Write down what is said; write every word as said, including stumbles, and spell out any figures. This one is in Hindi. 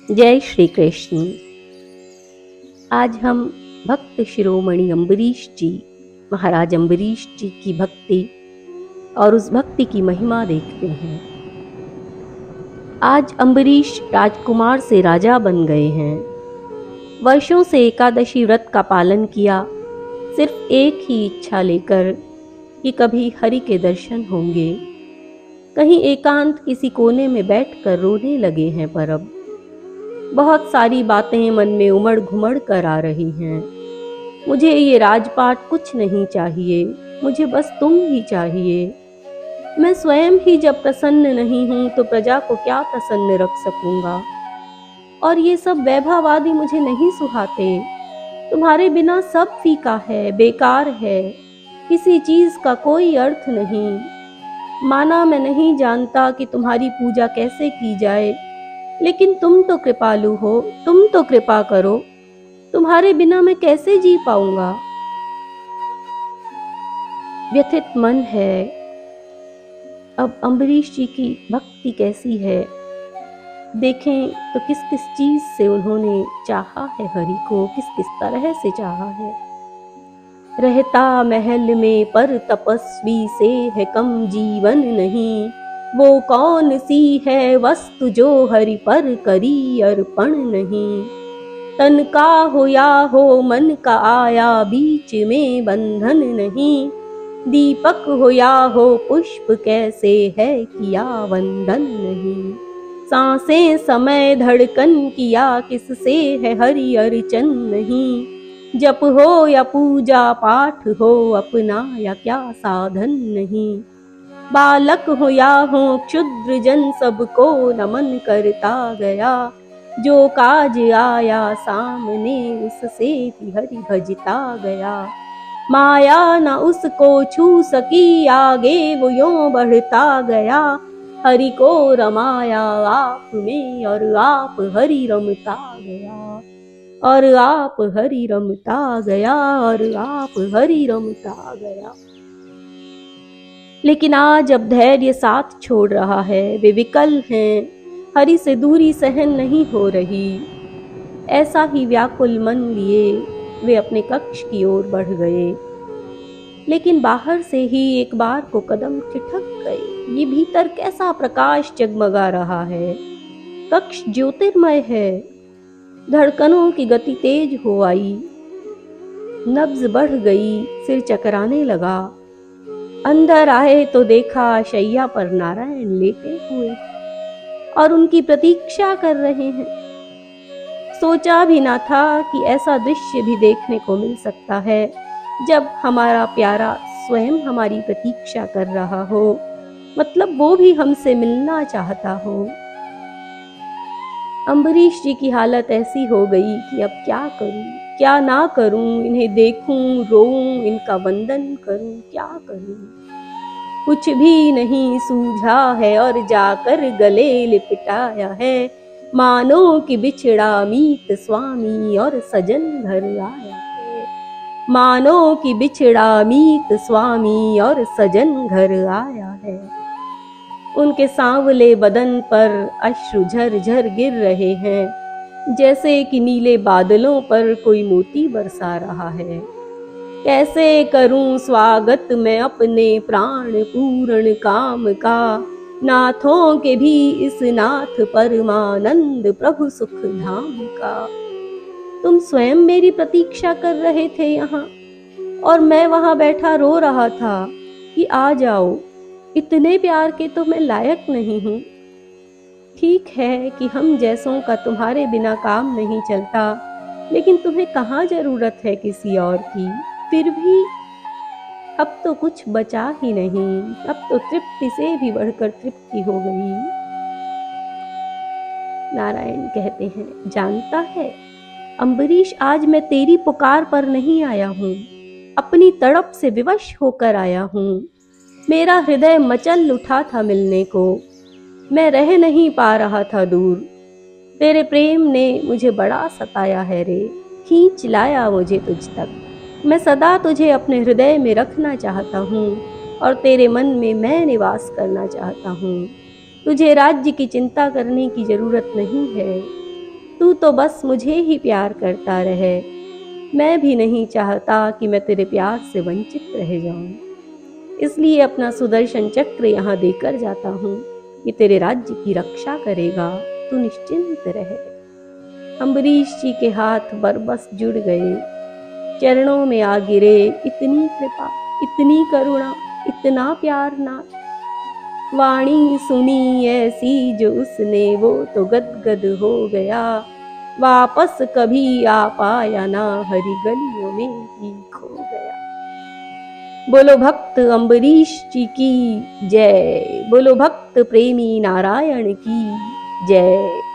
जय श्री कृष्ण। आज हम भक्त शिरोमणि अम्बरीश जी, महाराज अम्बरीश जी की भक्ति और उस भक्ति की महिमा देखते हैं। आज अम्बरीश राजकुमार से राजा बन गए हैं। वर्षों से एकादशी व्रत का पालन किया, सिर्फ एक ही इच्छा लेकर कि कभी हरि के दर्शन होंगे। कहीं एकांत किसी कोने में बैठकर रोने लगे हैं, पर अब बहुत सारी बातें मन में उमड़ घुमड़ कर आ रही हैं। मुझे ये राजपाट कुछ नहीं चाहिए, मुझे बस तुम ही चाहिए। मैं स्वयं ही जब प्रसन्न नहीं हूं तो प्रजा को क्या प्रसन्न रख सकूंगा। और ये सब वैभववादी मुझे नहीं सुहाते। तुम्हारे बिना सब फीका है, बेकार है, किसी चीज का कोई अर्थ नहीं। माना मैं नहीं जानता कि तुम्हारी पूजा कैसे की जाए, लेकिन तुम तो कृपालु हो, तुम तो कृपा करो। तुम्हारे बिना मैं कैसे जी पाऊंगा। व्यथित मन है। अब अम्बरीश जी की भक्ति कैसी है, देखें तो किस किस चीज से उन्होंने चाहा है हरि को, किस किस तरह से चाहा है। रहता महल में पर तपस्वी से है कम जीवन नहीं, वो कौन सी है वस्तु जो हरि पर करी अर्पण नहीं। तन का हो या हो मन का आया बीच में बंधन नहीं, दीपक हो या हो पुष्प कैसे है किया वंदन नहीं। सांसें समय धड़कन किया किससे है हरि अर्चन नहीं, जप हो या पूजा पाठ हो अपना या क्या साधन नहीं। बालक हो या हो क्षुद्र जन सबको नमन करता गया, जो काज आया सामने उससे भी हरि भजता गया। माया न उसको छू सकी, आगे वो यों बढ़ता गया। हरि को रमाया आप में और आप हरि रमता गया, और आप हरि रमता गया, और आप हरि रमता गया। लेकिन आज अब धैर्य साथ छोड़ रहा है, वे विकल हैं, हरि से दूरी सहन नहीं हो रही। ऐसा ही व्याकुल मन लिए वे अपने कक्ष की ओर बढ़ गए, लेकिन बाहर से ही एक बार को कदम ठिठक गए। ये भीतर कैसा प्रकाश जगमगा रहा है। कक्ष ज्योतिर्मय है। धड़कनों की गति तेज हो आई, नब्ज बढ़ गई, सिर चकराने लगा। अंदर आए तो देखा शैया पर नारायण लेटे हुए और उनकी प्रतीक्षा कर रहे हैं। सोचा भी ना था कि ऐसा दृश्य भी देखने को मिल सकता है, जब हमारा प्यारा स्वयं हमारी प्रतीक्षा कर रहा हो, मतलब वो भी हमसे मिलना चाहता हो। अम्बरीश जी की हालत ऐसी हो गई कि अब क्या करूं, क्या ना करूं, इन्हें देखूं, रोऊं, इनका वंदन करूं, क्या करूं। कुछ भी नहीं सूझा है और जाकर गले लिपटाया है, मानो कि बिछड़ा मीत स्वामी और सजन घर आया है। मानो कि बिछड़ा मीत स्वामी और सजन घर आया है। उनके सांवले बदन पर अश्रु झर झर गिर रहे हैं, जैसे कि नीले बादलों पर कोई मोती बरसा रहा है। कैसे करूं स्वागत मैं अपने प्राण पूर्ण काम का, नाथों के भी इस नाथ परमानंद प्रभु सुख धाम का। तुम स्वयं मेरी प्रतीक्षा कर रहे थे यहाँ, और मैं वहां बैठा रो रहा था कि आ जाओ। इतने प्यार के तो मैं लायक नहीं हूँ। ठीक है कि हम जैसों का तुम्हारे बिना काम नहीं चलता, लेकिन तुम्हें कहाँ जरूरत है किसी और की। फिर भी अब तो कुछ बचा ही नहीं, अब तो तृप्ति से भी बढ़कर तृप्ति हो गई। नारायण कहते हैं, जानता है अम्बरीश, आज मैं तेरी पुकार पर नहीं आया हूँ, अपनी तड़प से विवश होकर आया हूँ। मेरा हृदय मचल उठा था मिलने को, मैं रह नहीं पा रहा था दूर। तेरे प्रेम ने मुझे बड़ा सताया है रे, खींच लाया मुझे तुझ तक। मैं सदा तुझे अपने हृदय में रखना चाहता हूँ, और तेरे मन में मैं निवास करना चाहता हूँ। तुझे राज्य की चिंता करने की जरूरत नहीं है। तू तो बस मुझे ही प्यार करता रहे, मैं भी नहीं चाहता कि मैं तेरे प्यार से वंचित रह जाऊं। इसलिए अपना सुदर्शन चक्र यहाँ देकर जाता हूँ, ये तेरे राज्य की रक्षा करेगा, तू निश्चिंत रहे। अम्बरीश जी के हाथ बरबस जुड़ गए, चरणों में आ गिरे। इतनी कृपा, इतनी करुणा, इतना प्यार ना। वाणी सुनी ऐसी जो उसने, वो तो गदगद हो गया। वापस कभी आ पाया ना, हरी गलियों में ही खो गया। बोलो भक्त अम्बरीश जी की जय, बोलो भक्त प्रेमी नारायण की जय।